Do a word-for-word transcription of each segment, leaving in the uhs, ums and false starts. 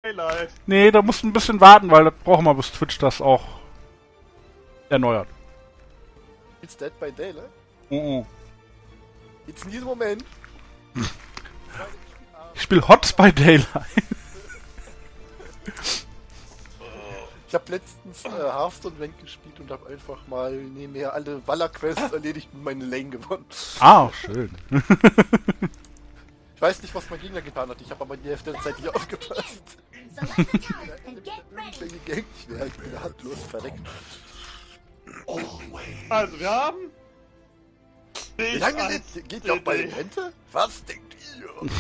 Daylight. Nee, da musst du ein bisschen warten, weil das brauchen wir, bis Twitch das auch erneuert. It's Dead by Daylight? Oh, oh. Jetzt in diesem Moment. Ich spiele Hots by Daylight. Ich habe letztens äh, Hearthstone Rank gespielt und habe einfach mal nebenher alle Valor-Quests erledigt und meine Lane gewonnen. Ah, schön. Ich weiß nicht, was mein Gegner getan hat, ich habe aber die Hälfte der Zeit nicht aufgepasst. Ich bin gegankt, ich wäre halt wieder handlos verreckt. Also, wir haben... Wie lange lebt, geht ihr auch bei der Rente? Was denkt ihr?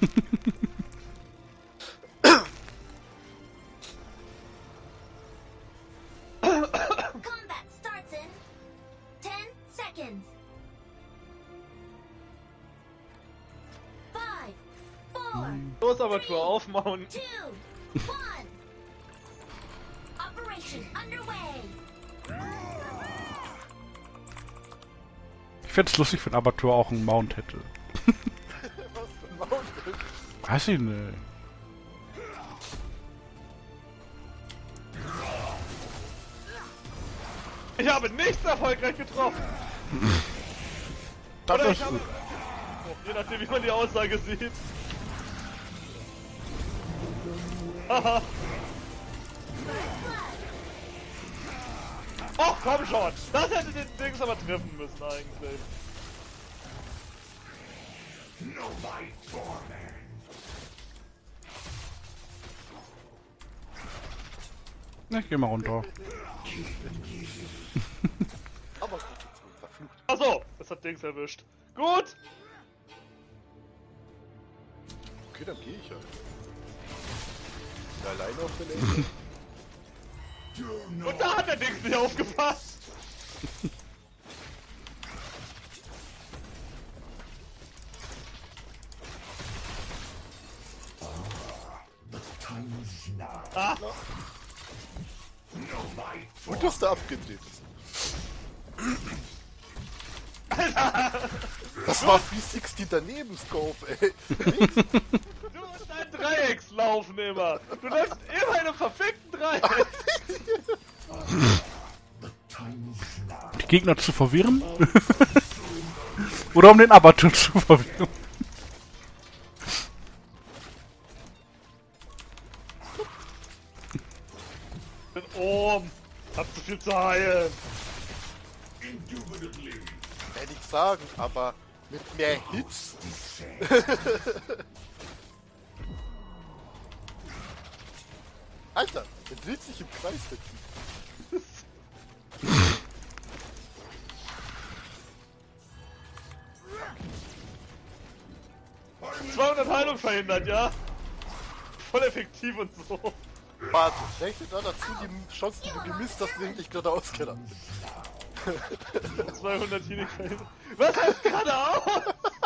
Combat starts in ten seconds. Five, four, Los, aber Tour aufmauen. two, one. Operation underway. Ich fände es lustig, wenn Abatur auch einen Mount hätte. Was für ein Mountain? Weiß ich nicht. Ich habe nichts erfolgreich getroffen. Das Oder ist ich habe... gut. Oh, je nachdem, wie man die Aussage sieht. Haha. Och, komm schon! Das hätte den Dings aber treffen müssen eigentlich. Na, ich geh mal runter. Aber gut, verflucht. Achso, das hat Dings erwischt. Gut! Okay, dann gehe ich halt. Bin alleine auf der Lane. Und da hat der Dings nicht aufgepasst! Ah! Gut, dass der abgedreht ist. Das war drei sechzig daneben, Scope, ey. Du und dein Dreieckslaufen immer! Du läufst immer in einem verfickten Dreieck! Die Gegner zu verwirren? Oder um den Abatur zu verwirren? Ich bin oben! Hab zu viel zu heilen! Werde ich sagen, aber mit mehr Hits. Alter, der dreht sich im Kreis, der Typ. zweihundert Heilung verhindert, ja? Voll effektiv und so. Warte, rechne da dazu die Chance, die du gemisst hast, wenn ich gerade ausgerannt bin. zweihundert Healing verhindert. Was heißt geradeaus?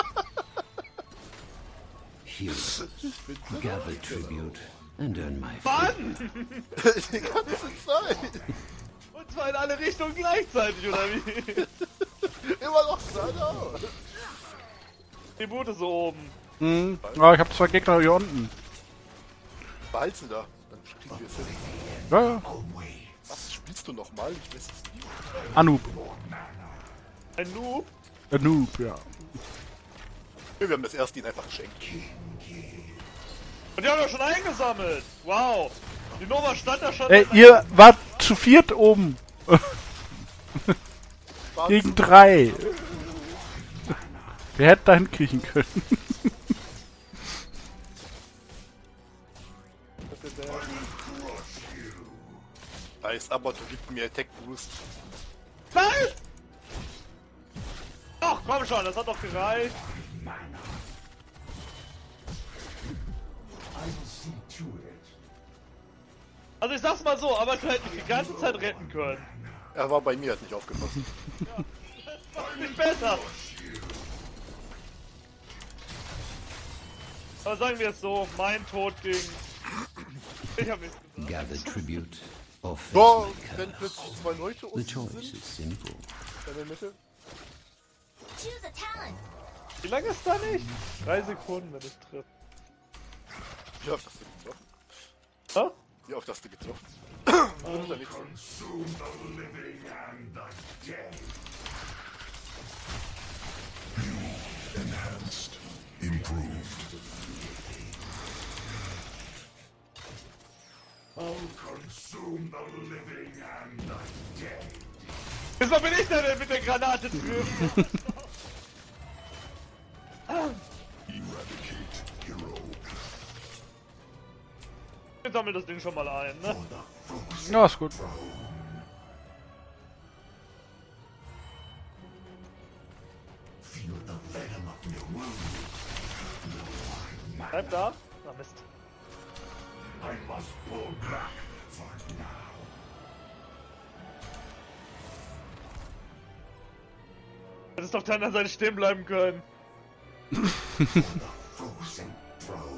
Heroes, gather tribute and earn my favor. Mann! Die ganze Zeit. Und zwar in alle Richtungen gleichzeitig, oder wie? Immer noch geradeaus. Die Boote so oben. Hm. Ah, ich habe zwei Gegner hier unten. Behalt sie da, dann kriegen wir es hin. Ja, ja. Was spielst du nochmal? Ich weiß es nicht. Anub. Ein Noob? Anub, ja. Wir haben das erste ihn einfach geschenkt. Und die haben doch schon eingesammelt! Wow! Die Nova stand da schon... Ey, ihr wart zu viert oben. Gegen drei. Wer hätte da hinkriechen können? Nice, aber du gibst mir Attack Boost. Nein! Ach, komm schon, das hat doch gereicht. Also ich sag's mal so, aber du hättest mich die ganze Zeit retten können. Er war bei mir, hat nicht aufgepasst. Das macht nicht besser. Aber sagen wir es so, mein Tod ging... Ich hab nichts gesagt. Gather tribute or face So, my wenn curse. plötzlich zwei Leute The unten choice sind, is simple. in der Mitte. Choose a talent. Wie lange ist da nicht? Drei Sekunden, wenn ich triff. Ja, das sind so. Wie oft hast du getroffen? Oder nicht? Enhanced. Improved. I'll consume the living and the dead. Diesmal bin ich der, der mit der Granate trifft. Eradicate hero. Ich sammel das Ding schon mal ein, ne? Ja, ist gut. Feel the venom of your wound. Bleib da. Na Mist. I must pull back for now. Hättest doch der anderen Seite stehen bleiben können. Frozen throne.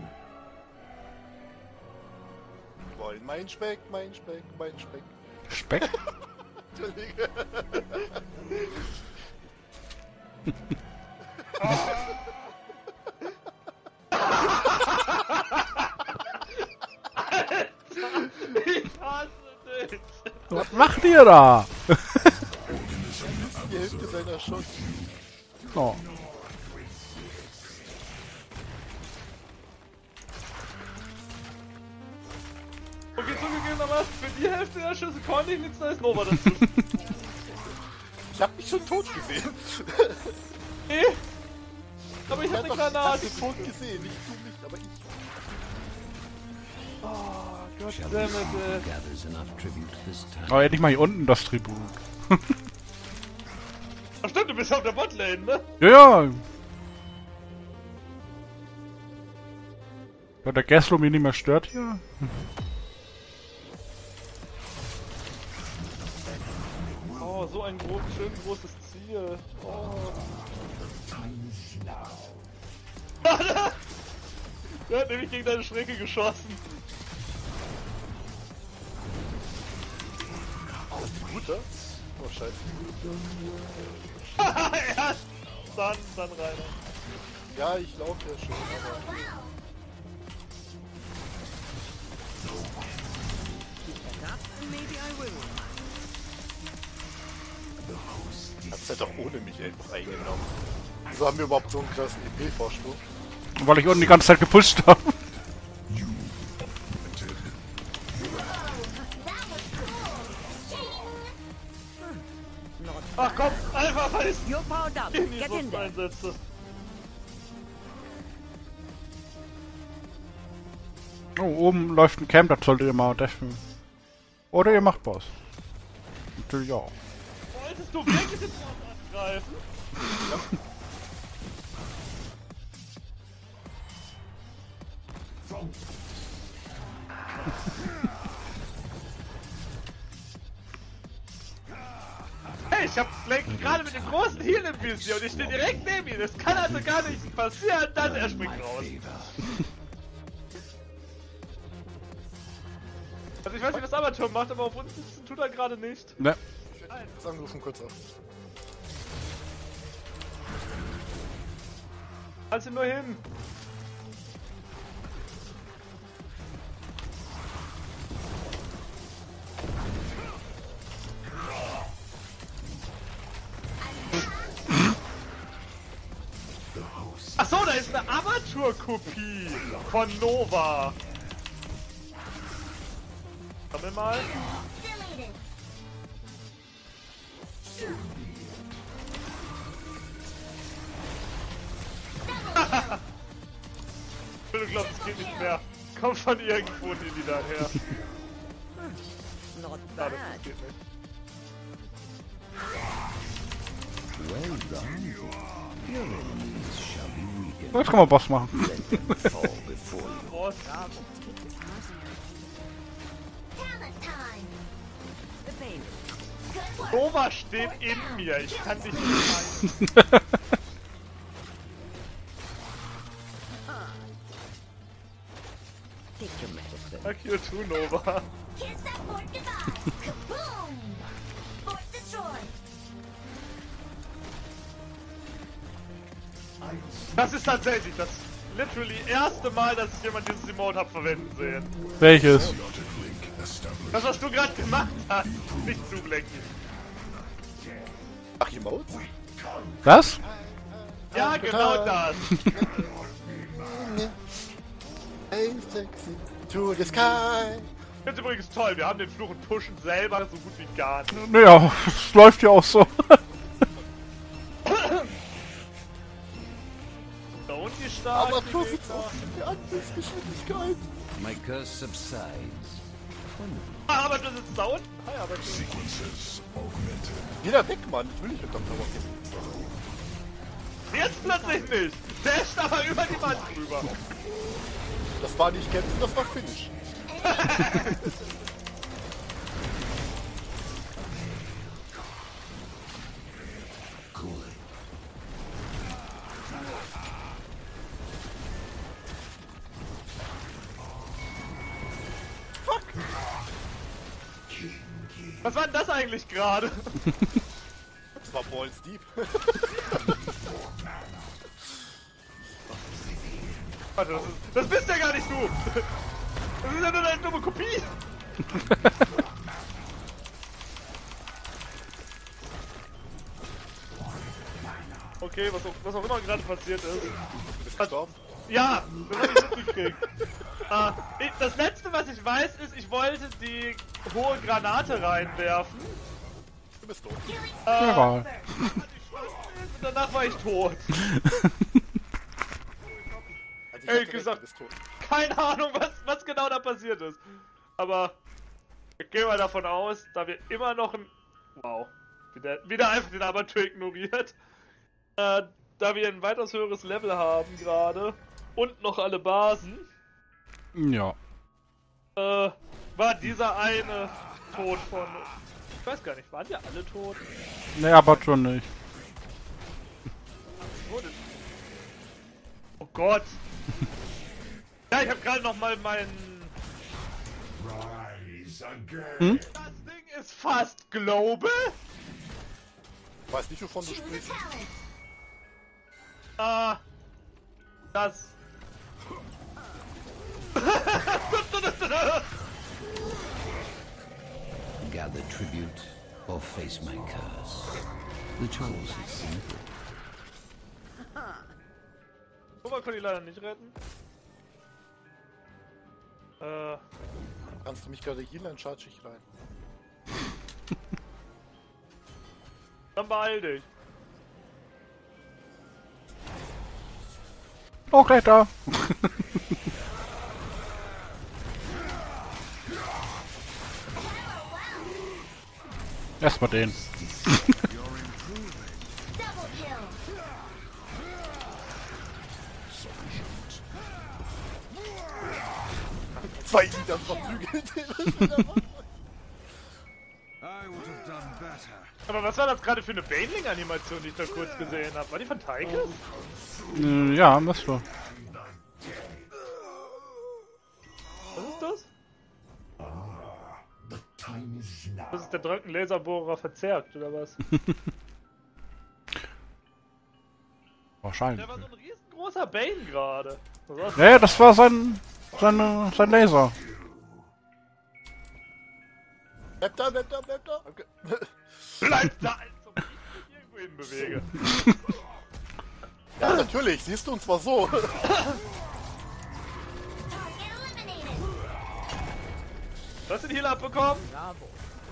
Wollen mein Speck, mein Speck, mein Speck. Speck? Entschuldige. Ich hasse dich. Was macht ihr da? Die Hälfte seiner Chance. Oh. Okay, zugegebenermaßen, für die Hälfte der Schüsse konnte ich nichts Neues Nova dazu. Ich hab mich schon tot gesehen. Nee. Aber ich hab eine Granate. Ich hab tot gesehen, nicht du nicht, aber ich. Oh, Gott Shall we damit, see who ey. gathers enough tribute this time? Aber endlich mal hier unten das Tribut. Ach stimmt, du bist auf der Botlane, ne? Ja, ja. Weil der Gaslo mich nicht mehr stört hier. Oh, so ein gro schön großes Ziel. Oh. Der hat nämlich gegen deine Schräge geschossen. Guter? Oh, scheiße. Ja, dann, dann rein. Ja, ich laufe ja schon, aber. Hat's halt auch ohne mich einfach eingenommen. Wieso haben wir überhaupt so einen krassen E P-Vorsprung? Weil ich unten die ganze Zeit gepusht habe. Ach komm, einfach weil ich You're powered up. in die Get in Luft there. einsetze. Oh, oben läuft ein Camp, das solltet ihr mal deffen. Oder ihr macht Boss. Natürlich auch. Wolltest du wirklich den Boss angreifen? Hey, ich hab Blake gerade mit dem großen Heal im Visier und ich stehe direkt neben ihm. Das kann also gar nicht passieren, dann er springt raus. Also ich weiß nicht, was Amateur macht, aber auf uns sitzen tut er gerade nicht. Ne. Das angerufen kurz auf. Halt ihn nur hin. Achso, da ist eine Amateur-Kopie von Nova. Sammel mal. Deleted. Du glaubst, es geht nicht mehr. Kommt von irgendwo die die daher. Not Ja, bad. das geht nicht. Well done. Your enemies shall be weakened. Jetzt kann man Boss machen. Let them fall before you. Boss. Talent time. The pain. Good work. Nova steht in mir. Ich kann dich nicht meinen. Take your medicine. Fuck you too, Nova. Kiss that fort goodbye. Kaboom! Fort destroyed. Das ist tatsächlich das literally erste Mal, dass ich jemand dieses Emote hab verwenden sehen. Welches? Das, was du gerade gemacht hast, nicht du, Blackie. Ach, Emotes? Was? Ja, genau das. Hey, sexy, to the sky. Das ist übrigens toll, wir haben den Fluch und pushen selber so gut wie gar nicht. Naja, es läuft ja auch so. Da unten die stark. Aber die plus Gegner. jetzt auf die Angriffsgeschwindigkeit. My curse subsides. Ah, aber du sitzt da unten. Hi, aber du. Sequences augmented. Jeder weg, Mann. Ich will nicht mit Doktor Wong. Jetzt plötzlich nicht. Der ist aber über die Wand drüber. Das war nicht Kämpfen, das war Finish. Fuck! Was war denn das eigentlich gerade? Das war Balls Deep. Warte, das, ist, das bist ja gar nicht du. Das ist ja nur eine dumme Kopie. Okay, was auch, was auch immer gerade passiert ist. Gestorben. Ja, das hab ich mitgekriegt. äh, ich, das letzte, was ich weiß, ist, ich wollte die hohe Granate reinwerfen. Du bist tot. Äh, Egal. und danach war ich tot. Also ich Ehrlich hab direkt, gesagt- du bist tot. Keine Ahnung, was, was genau da passiert ist. Aber ich gehe mal davon aus, da wir immer noch ein... Wow. Wieder, wieder einfach den Amateur ignoriert. Äh, da wir ein weitaus höheres Level haben gerade und noch alle Basen, Ja. äh, war dieser eine tot von... Ich weiß gar nicht, waren die alle tot? Nee, aber schon nicht. Wo denn? Oh Gott. Ja, ich habe gerade noch mal meinen... Rise again. Hm? Das Ding ist fast global? Ich weiß nicht, wovon du sprichst. Ah, das. Gather tribute or face my curse. The choice is simple. Guck konnte ich leider nicht retten. Äh, Kannst du mich gerade healen, dann charge ich rein. dann beeil dich. Oh, gleich da. Erstmal den. Double kill. Zwei Lieder verprügelt. Aber was war das gerade für eine Baneling-Animation, die ich da kurz gesehen habe? War die von Taikis? Äh, ja, müsst du. Was ist das? The time is now. Das ist der Drückenlaserbohrer verzerrt, oder was? Wahrscheinlich. Der war so ein riesengroßer Bane gerade. Was war's? Nee, das war sein, seine, sein Laser. Bleib da, bleib da, bleib da. Okay. Bleib da, als ob ich mich irgendwo hinbewege. Ja, natürlich, siehst du, und zwar so. Target eliminated. Du hast den Heal abbekommen? Bravo.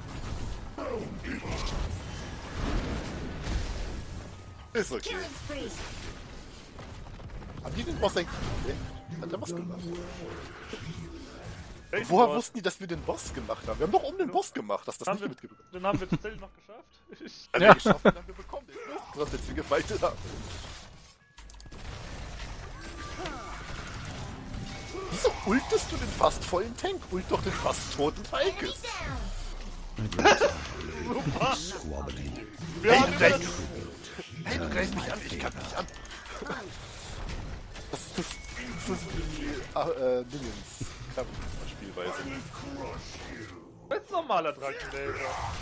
Ist okay. Killing spree. Haben die den Boss eigentlich entdeckt? Hat der was gemacht? Welchen Woher Boss? wussten die, dass wir den Boss gemacht haben? Wir haben doch um den Boss gemacht, dass das Haben nicht wir, mitgebracht den haben wir tatsächlich noch geschafft. Ich, haben. Ja. Wir geschafft, dann haben wir bekommen. Was jetzt wir gefeitet haben. Wieso ultest du den fast vollen Tank? Ult doch den fast toten Taikis. Down. Squabbling. wir haben immer das, Hey, du greifst mich an, ich kann dich an. Das, das, das ist die äh, Dingens. Spielweise. das ist ein normaler Drachenlaser.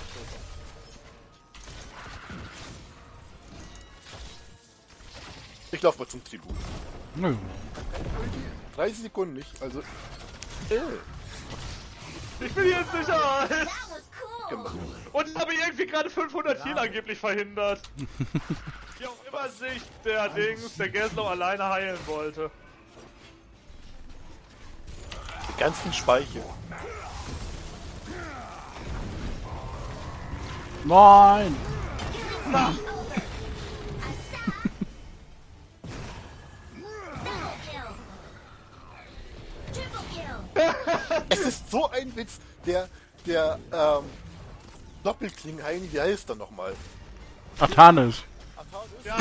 Ich lauf mal zum Tribut. Nö. dreißig Sekunden nicht, also. Äh. Ich bin hier in Sicherheit! That was cool. Und habe irgendwie gerade fünfhundert Heal angeblich verhindert. Wie auch immer sich der Dings, der Gaslow alleine heilen wollte. Ganz viel Speichel. Nein! Triple kill. Es ist so ein Witz, der, der, ähm, Doppelklingenheini, wie heißt er nochmal? Artanis. Ja,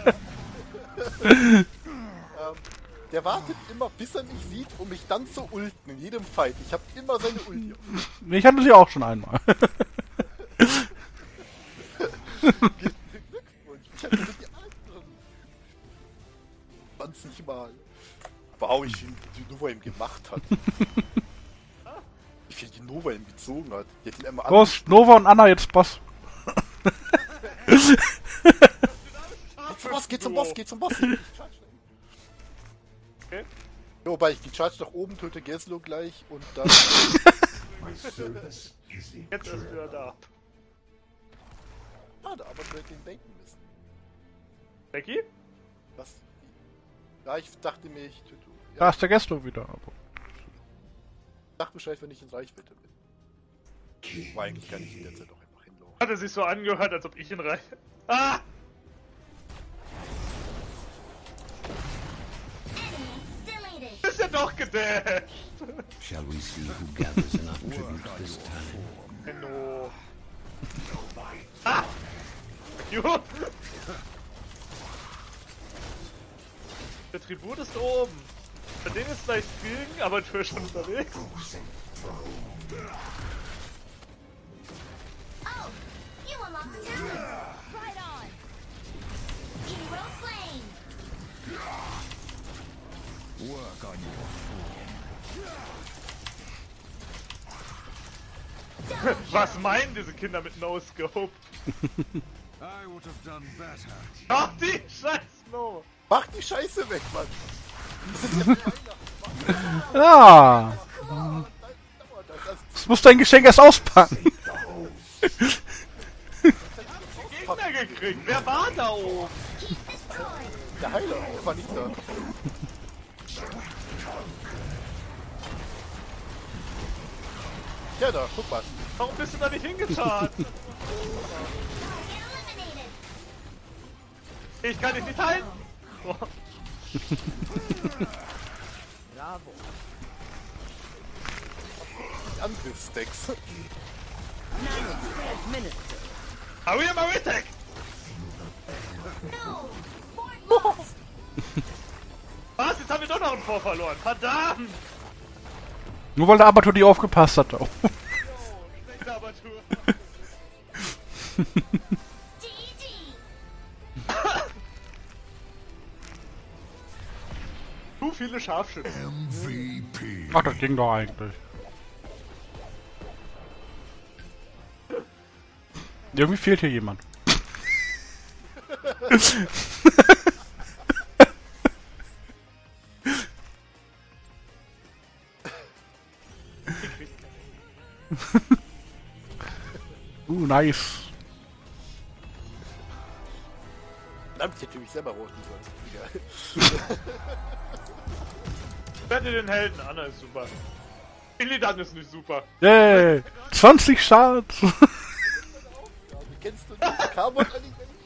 Ähm, der wartet immer, bis er mich sieht, um mich dann zu ulten, in jedem Fight. Ich habe immer seine Ulti. Nee, ich hatte sie auch schon einmal. Glückwunsch. Ich hatte die anderen zwanzig Mal. Wow, ich ihn, die Nova ihm gemacht hat. Wie viel die Nova ihm gezogen hat. Die hat ihn einmal Los, Nova und Anna jetzt Boss. Geh zum Boss, geh zum Boss, geh zum Boss. Okay. Jo, wobei ich die Charge nach oben töte Gaslow gleich und dann. My service is jetzt ist er wieder da. Schade, aber wir hätten ihn denken müssen. Becky? Was? Ja, ich dachte mir, ich töte. Da Ja, ist der Gesto wieder. ich dachte Bescheid, wenn ich in Reichweite bin. War eigentlich gar nicht in der Zeit auch einfach hinlaufen. Hat er sich so angehört, als ob ich ihn reich. Ah! Enemy deleted. Ist ja doch gedasht! Shall we see who gathers enough tribute this time? Menno. Ah! Jo! Der Tribut ist oben. Bei denen ist gleich fliegen, aber Tür schon unterwegs. Oh, you unlocked the tower. Right on. Hero slain. Was meinen diese Kinder mit No-Scope? I would have done better. Ach, die scheiß No! Mach die Scheiße weg, Mann! Das ist ja Weihnachten. Ja! Dauert das. Das musst dein Geschenk erst auspacken. Gegner gekriegt! Wer war da oben? Keep destroyed. Der Heiler, der war nicht da. Ja, da, guck mal. Warum bist du da nicht hingeschart? Target eliminated. Ich kann dich nicht halten! Oh. Bravo. Die Angriffsstacks. Administered. Aria Maritek! No. Fort lost. Was? Jetzt haben wir doch noch einen Vor verloren. Verdammt! Nur weil der Abatur die aufgepasst hat. Oh. Schlechte Abatur. G G. Zu viele Scharfschützen. M V P. Ach, das ging doch eigentlich. Irgendwie fehlt hier jemand. uh, nice. Verdammt, ich hätte mich selber roten sollen. Egal. Wette den Helden. Anna ist super. Illidan ist nicht super. Yay! zwanzig Schaden! Ja, wie kennst du das? Carbon Animation?